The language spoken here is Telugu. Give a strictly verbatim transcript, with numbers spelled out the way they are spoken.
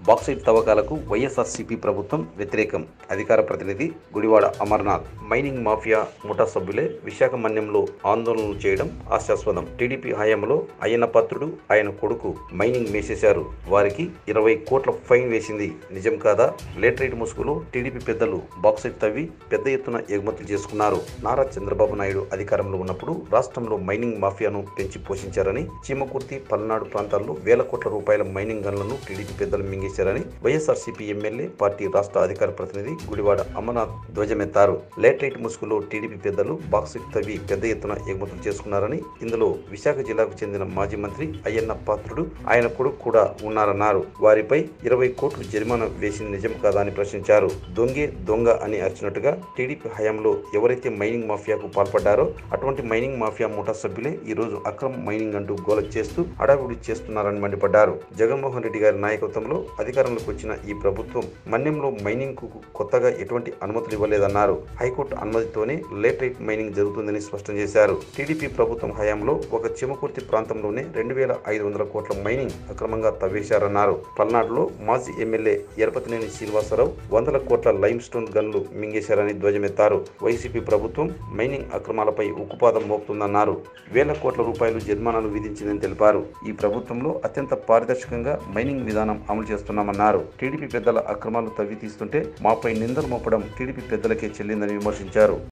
బాక్సైట్ తవ్వకాలకు వైఎస్ఆర్సీపీ ప్రభుత్వం వ్యతిరేకం. అధికార ప్రతినిధి గుడివాడ అమర్నాథ్. మైనింగ్ మాఫియా ముఠా సభ్యులే విశాఖ మన్యంలో ఆందోళనలు చేయడం హాస్యాస్పదం. టీడీపీ హయాంలో అయ్యన్న పాత్రుడు, ఆయన కొడుకు మైనింగ్ మేసేశారు. వారికి ఇరవై కోట్ల ఫైన్ వేసింది నిజం కాదా? లేటరైట్ ముసుగులో టీడీపీ పెద్దలు బాక్సైట్ తవ్వి పెద్ద ఎత్తున ఎగుమతులు చేసుకున్నారు. నారా చంద్రబాబు నాయుడు అధికారంలో ఉన్నప్పుడు రాష్ట్రంలో మైనింగ్ మాఫియాను పెంచి పోషించారని, చీమకుర్తి, పల్నాడు ప్రాంతాల్లో వేల కోట్ల రూపాయల మైనింగ్ గన్లను టీడీపీ పెద్దలు మింగేశారని వైఎస్ఆర్సీపీ ఎమ్మెల్యే, పార్టీ రాష్ట్ర అధికార ప్రతినిధి గుడివాడ అమర్నాథ్ ధ్వజమెత్తారు. లేటరైట్ ముసుగులో టీడీపీ పెద్దలు బాక్సైట్ తవ్వి పెద్ద ఎత్తున ఎగుమతులు చేసుకున్నారని, ఇందులో విశాఖ జిల్లాకు చెందిన మాజీ మంత్రి అయ్యన్న పాత్రుడు, ఆయన కొడుకు కూడా ఉన్నారన్నారు. వారిపై ఇరవై కోట్లు జరిమానా వేసింది నిజం కాదా అని ప్రశ్నించారు. దొంగే దొంగ అని అరిచినట్టుగా టీడీపీ హయాంలో ఎవరైతే మైనింగ్ మాఫియాకు పాల్పడ్డారో అటువంటి మైనింగ్ మాఫియా ముఠా సభ్యులే ఈ రోజు అక్రమ మైనింగ్ అంటూ గోల చేస్తూ హడావుడి చేస్తున్నారని మండిపడ్డారు. జగన్మోహన్ రెడ్డి గారి నాయకత్వంలో అధికారంలోకి వచ్చిన ఈ ప్రభుత్వం మన్యంలో మైనింగ్ కు కొత్తగా ఎటువంటి అనుమతులు ఇవ్వలేదన్నారు. హైకోర్టు అనుమతితోనే లేటరైట్ మైనింగ్ జరుగుతుందని స్పష్టం చేశారు. టీడీపీ ప్రభుత్వం హయాంలో ఒక చీమకుర్తి ప్రాంతంలోనే రెండు వేల ఐదు వందల కోట్ల మైనింగ్ అక్రమంగా తవ్వేశారన్నారు. పల్నాడులో మాజీ ఎమ్మెల్యే ఎరపతినేని శ్రీనివాసరావు వందల కోట్ల లైమ్ స్టోన్ గన్లు మింగేశారని ధ్వజమెత్తారు. వైసీపీ ప్రభుత్వం మైనింగ్ అక్రమాలపై ఉక్కుపాదం మోపుతుందన్నారు. వేల కోట్ల రూపాయలు జరిమానాలు విధించిందని తెలిపారు. ఈ ప్రభుత్వంలో అత్యంత పారదర్శకంగా మైనింగ్ విధానం అమలు చేస్తున్నామన్నారు. టీడీపీ పెద్దల అక్రమాలు తవ్వి తీస్తుంటే మాపై నిందలు మోపడం టీడీపీ పెద్దలకే చెల్లిందని విమర్శించారు.